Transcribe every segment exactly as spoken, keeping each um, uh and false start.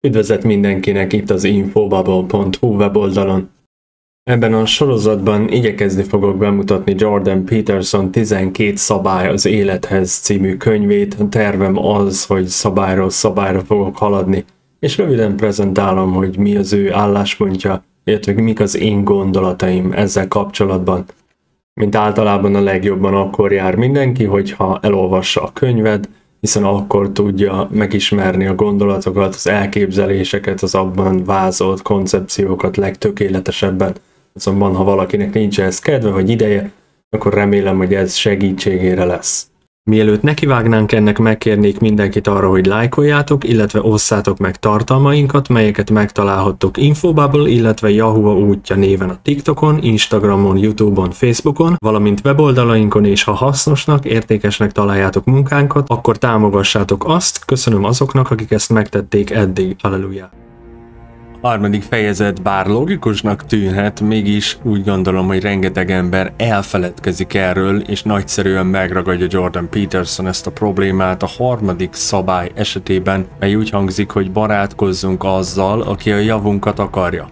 Üdvözlet mindenkinek itt az infobubble pont hu weboldalon. Ebben a sorozatban igyekezni fogok bemutatni Jordan Peterson tizenkét szabály az élethez című könyvét. A tervem az, hogy szabályról szabályra fogok haladni, és röviden prezentálom, hogy mi az ő álláspontja, illetve mik az én gondolataim ezzel kapcsolatban. Mint általában a legjobban akkor jár mindenki, hogyha elolvassa a könyvet, hiszen akkor tudja megismerni a gondolatokat, az elképzeléseket, az abban vázolt koncepciókat legtökéletesebben. Azonban, ha valakinek nincs ehhez kedve vagy ideje, akkor remélem, hogy ez segítségére lesz. Mielőtt nekivágnánk ennek, megkérnék mindenkit arra, hogy lájkoljátok, illetve osszátok meg tartalmainkat, melyeket megtalálhattok Infobubble, illetve Yahoo útja néven a TikTokon, Instagramon, YouTube-on, Facebookon, valamint weboldalainkon, és ha hasznosnak, értékesnek találjátok munkánkat, akkor támogassátok azt. Köszönöm azoknak, akik ezt megtették eddig. Halleluja! A harmadik fejezet bár logikusnak tűnhet, mégis úgy gondolom, hogy rengeteg ember elfeledkezik erről, és nagyszerűen megragadja Jordan Peterson ezt a problémát a harmadik szabály esetében, mely úgy hangzik, hogy barátkozzunk azzal, aki a javunkat akarja.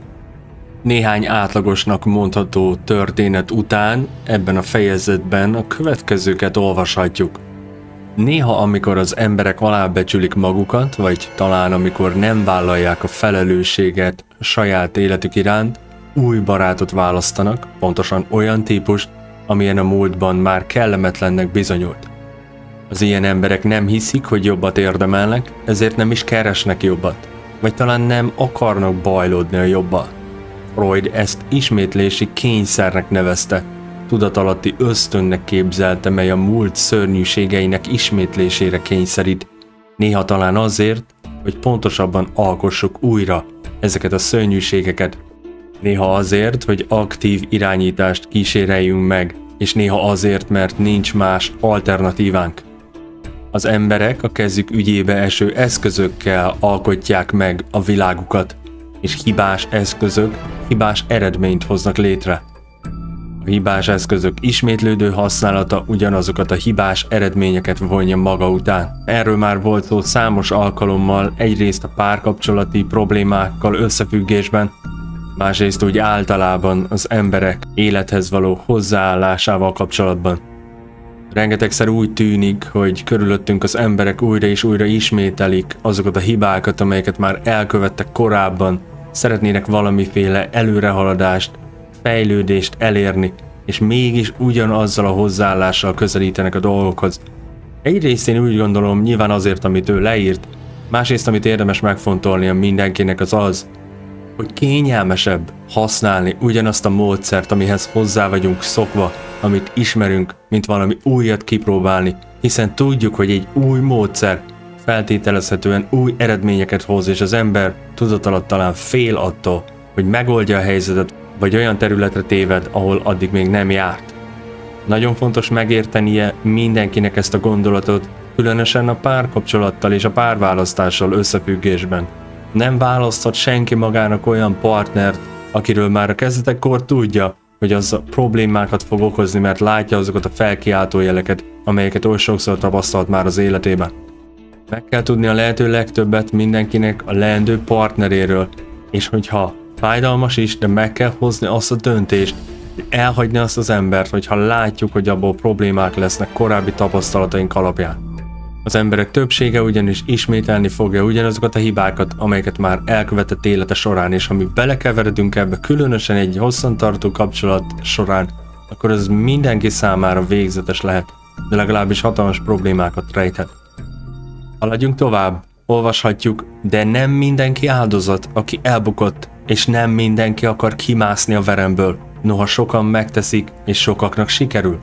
Néhány átlagosnak mondható történet után ebben a fejezetben a következőket olvashatjuk. Néha, amikor az emberek alábecsülik magukat, vagy talán amikor nem vállalják a felelősséget a saját életük iránt, új barátot választanak, pontosan olyan típust, amilyen a múltban már kellemetlennek bizonyult. Az ilyen emberek nem hiszik, hogy jobbat érdemelnek, ezért nem is keresnek jobbat, vagy talán nem akarnak bajlódni a jobbal. Freud ezt ismétlési kényszernek nevezte, tudatalatti ösztönnek képzelte, mely a múlt szörnyűségeinek ismétlésére kényszerít, néha talán azért, hogy pontosabban alkossuk újra ezeket a szörnyűségeket, néha azért, hogy aktív irányítást kíséreljünk meg, és néha azért, mert nincs más alternatívánk. Az emberek a kezük ügyébe eső eszközökkel alkotják meg a világukat, és hibás eszközök hibás eredményt hoznak létre. A hibás eszközök ismétlődő használata ugyanazokat a hibás eredményeket vonja maga után. Erről már volt szó számos alkalommal, egyrészt a párkapcsolati problémákkal összefüggésben, másrészt úgy általában az emberek élethez való hozzáállásával kapcsolatban. Rengetegszer úgy tűnik, hogy körülöttünk az emberek újra és újra ismételik azokat a hibákat, amelyeket már elkövettek korábban, szeretnének valamiféle előrehaladást, fejlődést elérni, és mégis ugyanazzal a hozzáállással közelítenek a dolgokhoz. Egyrészt én úgy gondolom, nyilván azért, amit ő leírt, másrészt, amit érdemes megfontolnia mindenkinek, az az, hogy kényelmesebb használni ugyanazt a módszert, amihez hozzá vagyunk szokva, amit ismerünk, mint valami újat kipróbálni, hiszen tudjuk, hogy egy új módszer feltételezhetően új eredményeket hoz, és az ember tudatalatt talán fél attól, hogy megoldja a helyzetet, vagy olyan területre téved, ahol addig még nem járt. Nagyon fontos megértenie mindenkinek ezt a gondolatot, különösen a párkapcsolattal és a párválasztással összefüggésben. Nem választhat senki magának olyan partnert, akiről már a kezdetekkor tudja, hogy az a problémákat fog okozni, mert látja azokat a felkiáltó jeleket, amelyeket oly sokszor tapasztalt már az életében. Meg kell tudni a lehető legtöbbet mindenkinek a leendő partneréről, és hogyha fájdalmas is, de meg kell hozni azt a döntést, hogy elhagyni azt az embert, hogyha látjuk, hogy abból problémák lesznek korábbi tapasztalataink alapján. Az emberek többsége ugyanis ismételni fogja ugyanazokat a hibákat, amelyeket már elkövetett élete során, és ha mi belekeveredünk ebbe, különösen egy hosszantartó kapcsolat során, akkor ez mindenki számára végzetes lehet, de legalábbis hatalmas problémákat rejthet. Haladjunk tovább, olvashatjuk, de nem mindenki áldozat, aki elbukott, és nem mindenki akar kimászni a veremből, noha sokan megteszik, és sokaknak sikerül.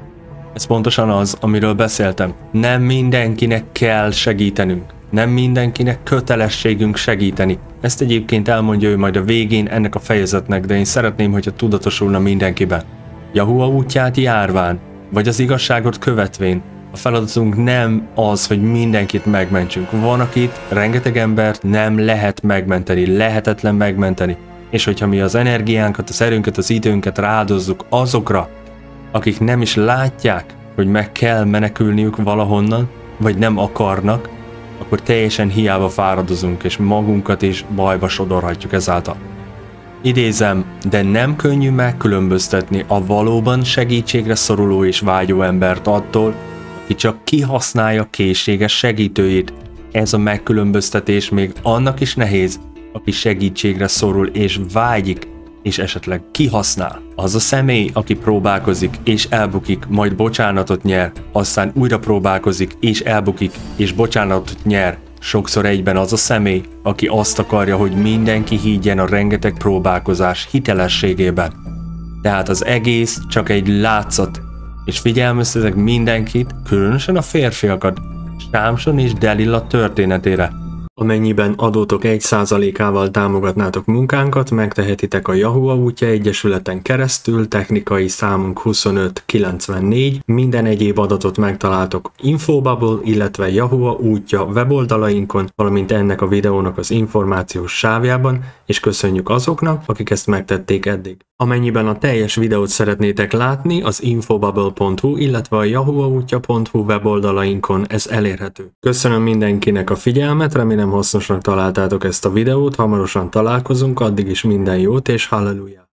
Ez pontosan az, amiről beszéltem. Nem mindenkinek kell segítenünk. Nem mindenkinek kötelességünk segíteni. Ezt egyébként elmondja ő majd a végén ennek a fejezetnek, de én szeretném, hogyha tudatosulna mindenkiben. Jahua útját járván, vagy az igazságot követvén, a feladatunk nem az, hogy mindenkit megmentsünk. Van, akit, rengeteg embert nem lehet megmenteni, lehetetlen megmenteni. És hogyha mi az energiánkat, az erőnket, az időnket rááldozzuk azokra, akik nem is látják, hogy meg kell menekülniük valahonnan, vagy nem akarnak, akkor teljesen hiába fáradozunk, és magunkat is bajba sodorhatjuk ezáltal. Idézem, de nem könnyű megkülönböztetni a valóban segítségre szoruló és vágyó embert attól, aki csak kihasználja készséges segítőjét. Ez a megkülönböztetés még annak is nehéz, aki segítségre szorul és vágyik, és esetleg kihasznál. Az a személy, aki próbálkozik és elbukik, majd bocsánatot nyer, aztán újra próbálkozik és elbukik, és bocsánatot nyer. Sokszor egyben az a személy, aki azt akarja, hogy mindenki higgyen a rengeteg próbálkozás hitelességében. Tehát az egész csak egy látszat, és figyelmeztetek mindenkit, különösen a férfiakat, Sámson és Delila történetére. Amennyiben adótok egy százalékával támogatnátok munkánkat, megtehetitek a Jahova útja egyesületen keresztül, technikai számunk huszonöt kilencvennégy, minden egyéb adatot megtaláltok Infobubble, illetve Jahova útja weboldalainkon, valamint ennek a videónak az információs sávjában, és köszönjük azoknak, akik ezt megtették eddig. Amennyiben a teljes videót szeretnétek látni, az infobubble pont hu, illetve a jahovaútja pont hu weboldalainkon ez elérhető. Köszönöm mindenkinek a figyelmet, remélem hasznosnak találtátok ezt a videót, hamarosan találkozunk, addig is minden jót és halleluja!